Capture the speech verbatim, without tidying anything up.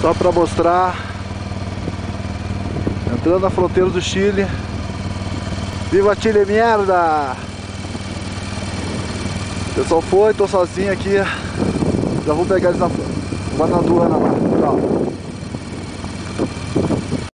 Só pra mostrar. Entrando na fronteira do Chile. Viva Chile, merda! O pessoal foi, tô sozinho aqui. Já vou pegar eles na Banaduana lá. Tchau.